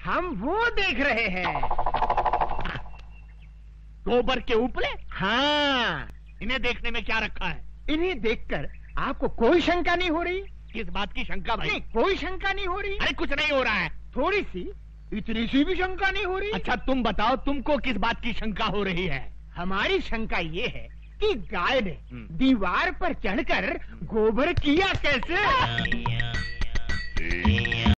हम वो देख रहे हैं। गोबर के उपले? हाँ। इन्हें देखने में क्या रखा है? इन्हें देखकर आपको कोई शंका नहीं हो रही? किस बात की शंका भाई? नहीं, कोई शंका नहीं हो रही। अरे कुछ नहीं हो रहा है। थोड़ी सी, इतनी सी भी शंका नहीं हो रही? अच्छा तुम बताओ, तुमको किस बात की शंका हो रही है? हमारी शंका ये है कि गाय ने दीवार पर चढ़कर गोबर किया कैसे?